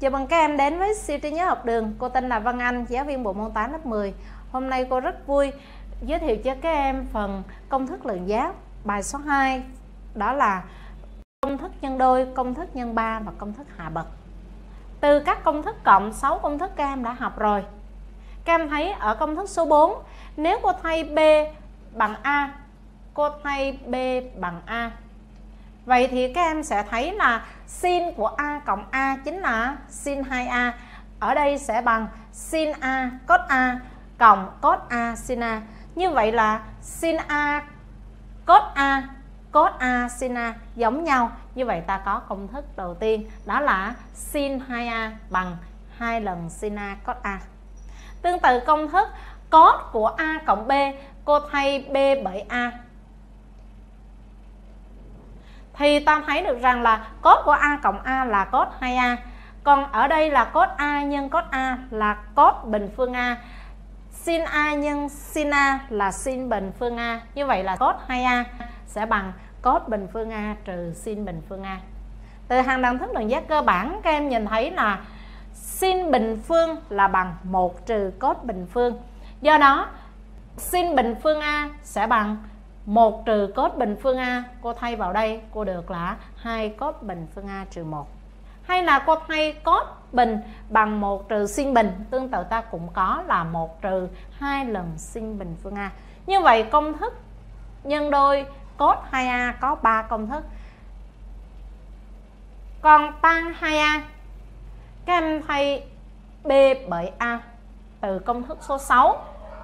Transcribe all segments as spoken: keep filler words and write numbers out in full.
Chào mừng các em đến với siêu trí nhớ học đường. Cô tên là Văn Anh, giáo viên bộ môn toán lớp mười. Hôm nay cô rất vui giới thiệu cho các em phần công thức lượng giác bài số hai. Đó là công thức nhân đôi, công thức nhân ba và công thức hạ bậc. Từ các công thức cộng, sáu công thức các em đã học rồi. Các em thấy ở công thức số bốn, nếu cô thay B bằng A, cô thay B bằng A, vậy thì các em sẽ thấy là sin của A cộng A chính là sin hai A. Ở đây sẽ bằng sin A cos A cộng cos A sin A. Như vậy là sin A cos A cos A sin A giống nhau. Như vậy ta có công thức đầu tiên, đó là sin hai A bằng hai lần sin A cos A. Tương tự công thức cos của A cộng B, cô thay B bởi A, thì ta thấy được rằng là cos của A cộng A là cos hai A. Còn ở đây là cos A nhân cos A là cos bình phương A. Sin A nhân sin A là sin bình phương A. Như vậy là cos hai A sẽ bằng cos bình phương A trừ sin bình phương A. Từ hàng đẳng thức lượng giác cơ bản, các em nhìn thấy là sin bình phương là bằng một trừ cos bình phương. Do đó sin bình phương A sẽ bằng một trừ cos bình phương A. Cô thay vào đây, cô được là hai cos bình phương A trừ một. Hay là cô thay cos bình bằng một trừ sin bình, tương tự ta cũng có là một trừ hai lần sin bình phương A. Như vậy công thức nhân đôi cos hai A có ba công thức. Còn tan hai A, các em thay B bởi A từ công thức số sáu,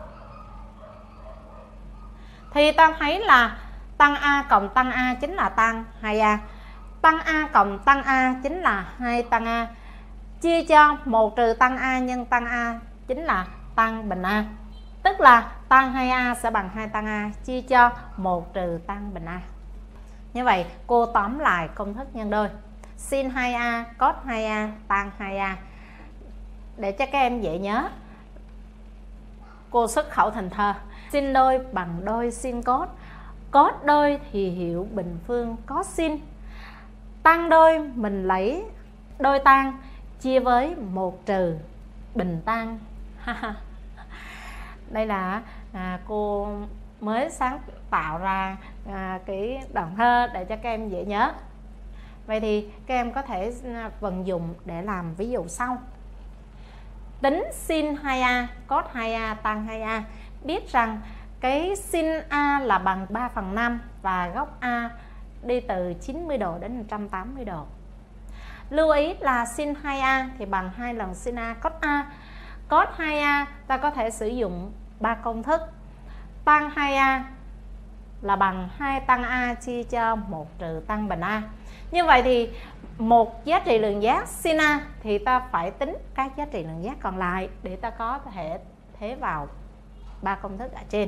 thì ta thấy là tăng A cộng tăng A chính là tăng hai A. Tăng A cộng tăng A chính là hai tăng A. Chia cho một trừ tăng A nhân tăng A chính là tăng bình A. Tức là tăng hai A sẽ bằng hai tăng A chia cho một trừ tăng bình A. Như vậy cô tóm lại công thức nhân đôi sin hai A cos hai A tan hai A. Để cho các em dễ nhớ, cô xuất khẩu thành thơ. Sin đôi bằng đôi sin cos. Cos đôi thì hiệu bình phương cos sin. Tan đôi mình lấy đôi tan chia với một trừ bình tan. Đây là à, cô mới sáng tạo ra à, cái đoạn thơ để cho các em dễ nhớ. Vậy thì các em có thể vận dụng để làm ví dụ sau. Tính sin hai A cos hai A tan hai A. Biết rằng cái sin A là bằng ba phần năm và góc A đi từ chín mươi độ đến một trăm tám mươi độ. Lưu ý là sin hai A thì bằng hai lần sin A cos A. Cos hai A ta có thể sử dụng ba công thức. Tan hai A là bằng hai tăng A chia cho một trừ tăng bình A. Như vậy thì một giá trị lượng giác sin A thì ta phải tính các giá trị lượng giác còn lại để ta có thể thế vào ba công thức ở trên.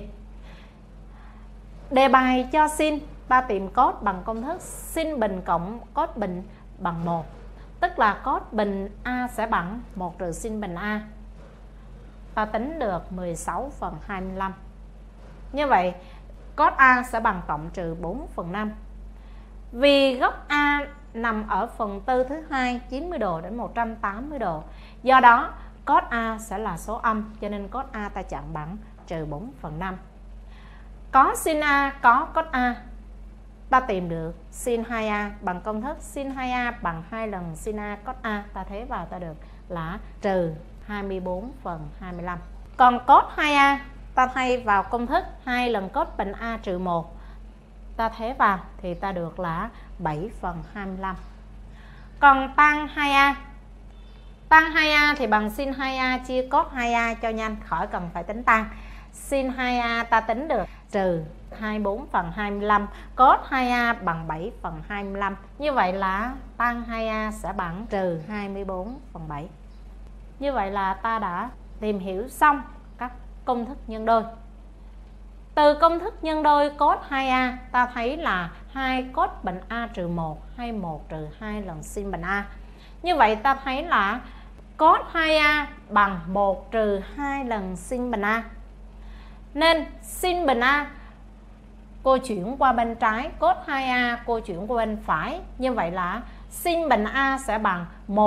Đề bài cho sin, ta tìm cos bằng công thức sin bình cộng cos bình bằng một. Tức là cos bình A sẽ bằng một trừ sin bình A. Ta tính được mười sáu phần hai mươi lăm. Như vậy cos A sẽ bằng cộng trừ bốn phần năm. Vì góc A nằm ở phần tư thứ hai chín mươi độ đến một trăm tám mươi độ. Do đó cos A sẽ là số âm, cho nên cos A ta chọn bằng trừ bốn phần năm. Có sin A có cos A, ta tìm được sin hai A bằng công thức sin hai A bằng hai lần sin A cos A. Ta thế vào ta được là trừ hai mươi bốn phần hai mươi lăm. Còn cos hai A ta thay vào công thức hai lần cos bình A trừ một. Ta thế vào thì ta được là bảy phần hai mươi lăm. Còn tan hai A, tan hai A thì bằng sin hai A chia cos hai A cho nhanh, khỏi cần phải tính tan. Sin hai A ta tính được trừ hai mươi bốn phần hai mươi lăm. Cos hai A bằng bảy phần hai mươi lăm. Như vậy là tan hai A sẽ bằng trừ hai mươi bốn phần bảy. Như vậy là ta đã tìm hiểu xong các công thức nhân đôi. Từ công thức nhân đôi cos hai A ta thấy là hai cos bình A trừ một hay một trừ hai lần sin bình A. Như vậy ta thấy là cos hai A bằng một trừ hai lần sin bình A. Nên sin bình A cô chuyển qua bên trái, cos hai A cô chuyển qua bên phải. Như vậy là sin bình A sẽ bằng một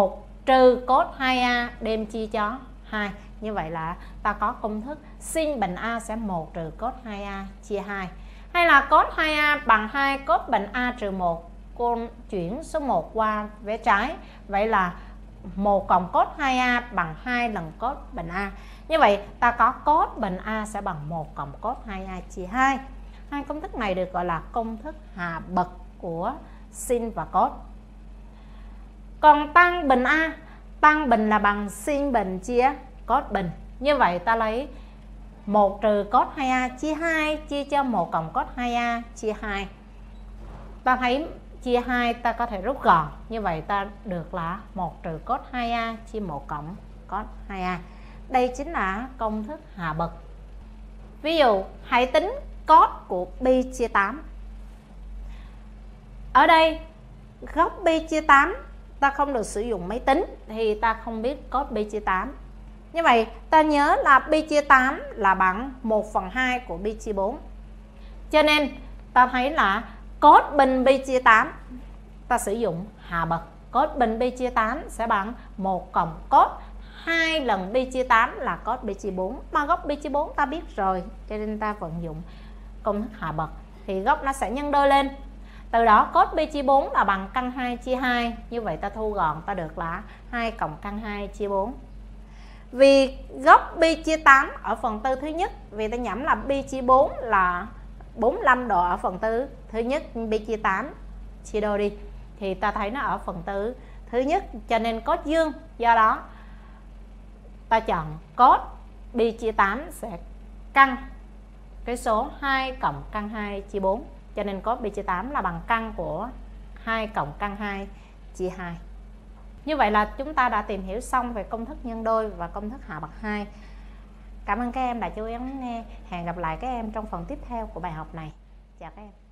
trừ cos hai a đem chia cho hai. Như vậy là ta có công thức sin bình A sẽ một trừ cos hai a chia hai. Hay là cos hai a bằng hai cos bình A trừ một. Cô chuyển số một qua vẽ trái. Vậy là một cộng cos hai a bằng hai lần cos bình A. Như vậy ta có cos bình A sẽ bằng một cộng cos hai a chia hai. Hai công thức này được gọi là công thức hạ bậc của sin và cos. Còn tan bình A, tan bình là bằng sin bình chia cos bình. Như vậy ta lấy một trừ cos hai a chia hai chia cho một cộng cos hai a chia hai. Ta thấy chia hai ta có thể rút gọn. Như vậy ta được là một trừ cos hai a chia một cộng cos hai a. Đây chính là công thức hạ bậc. Ví dụ hãy tính cos của pi chia tám. Ở đây góc pi chia tám ta không được sử dụng máy tính thì ta không biết cos pi chia tám. Như vậy ta nhớ là pi chia tám là bằng một phần hai của pi chia bốn. Cho nên ta thấy là cos bình pi chia tám ta sử dụng hạ bậc. Cos bình pi chia tám sẽ bằng một cộng cos hai lần pi chia tám là cos pi chia bốn. Mà góc pi chia bốn ta biết rồi, cho nên ta vận dụng công thức hạ bậc thì góc nó sẽ nhân đôi lên. Từ đó cos pi chia bốn là bằng căn hai chia hai. Như vậy ta thu gọn ta được là hai cộng căn hai chia bốn. Vì góc pi chia tám ở phần tư thứ nhất, vì ta nhẩm là pi chia bốn là bốn mươi lăm độ ở phần tư thứ nhất, pi chia tám chia đôi đi thì ta thấy nó ở phần tư thứ nhất, cho nên cos dương. Do đó ta chọn cos pi chia tám sẽ căn cái số hai cộng căn hai chia bốn. Cho nên cos pi chia tám là bằng căn của hai cộng căn hai chia hai. Như vậy là chúng ta đã tìm hiểu xong về công thức nhân đôi và công thức hạ bậc hai. Cảm ơn các em đã chú ý lắng nghe. Hẹn gặp lại các em trong phần tiếp theo của bài học này. Chào các em.